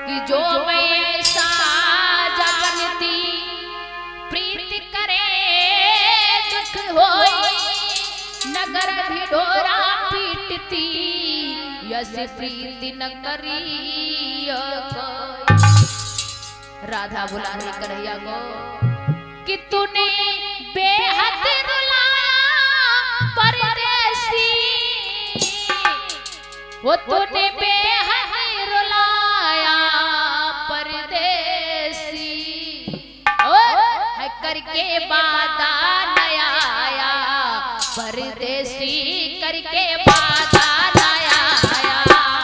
कि जो मैं ऐसा जानती प्रीति करे दुख होई नगर ढिढोरा पीटती यस प्रीति न करी राधा बुला रही कन्हैया को कि तूने बेहद रुलाया परदेसी वो तूने बेहद रुलाया परदेसी और करके वादा नया आया परदेसी करके वादा नया आया।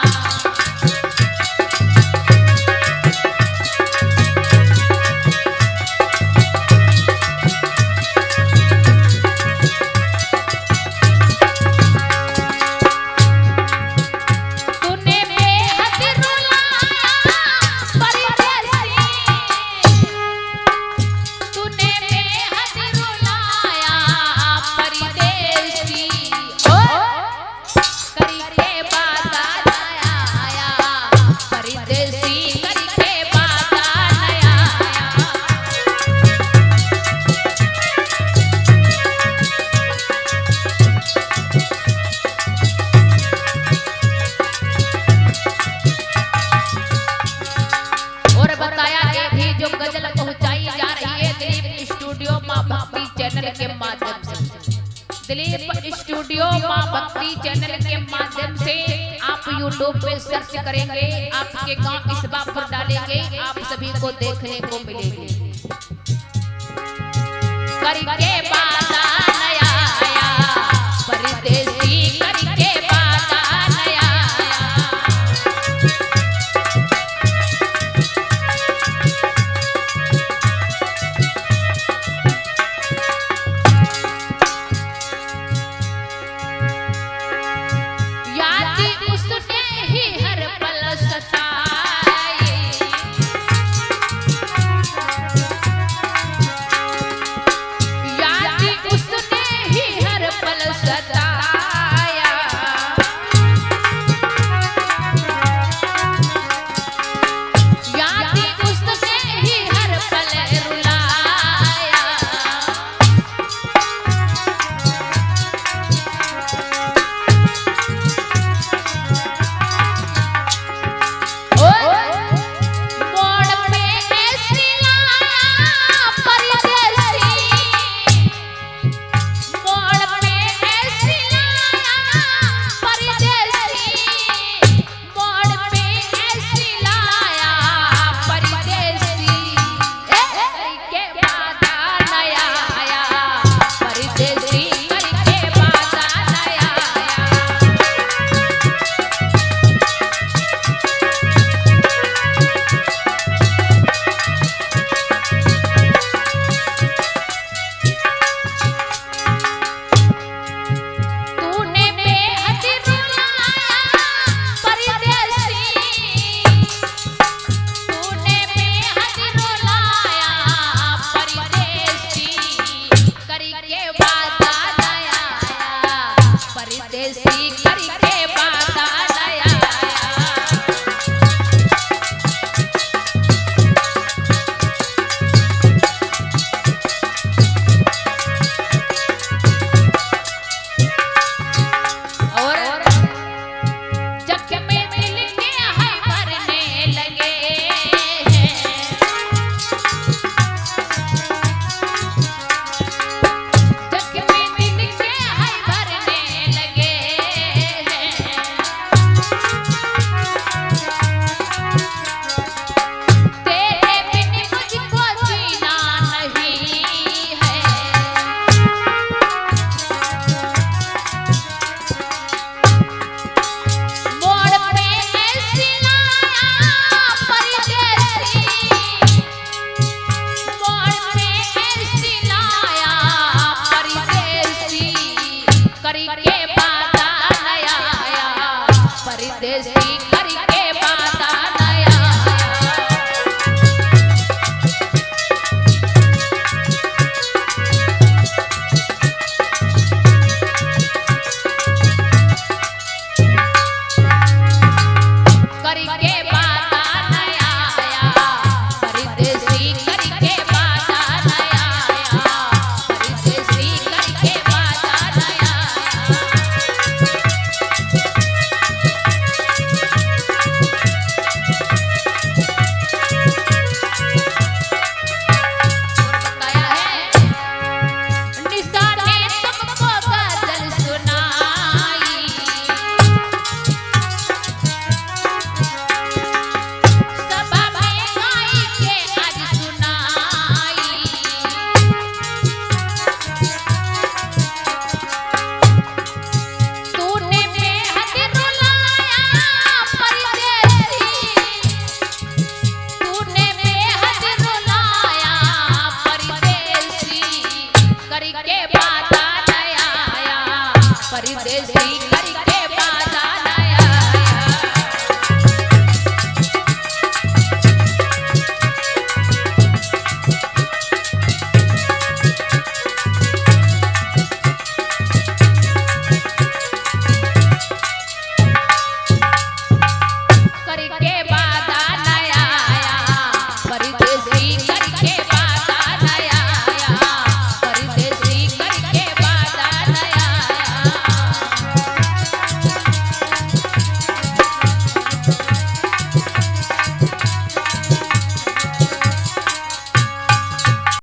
दिलीप स्टूडियो मां भक्ति चैनल के माध्यम से आप यूट्यूब पे सर्च करेंगे, आपके गांव इस बात पर डालेंगे, आप सभी को देखने को मिलेगी। करके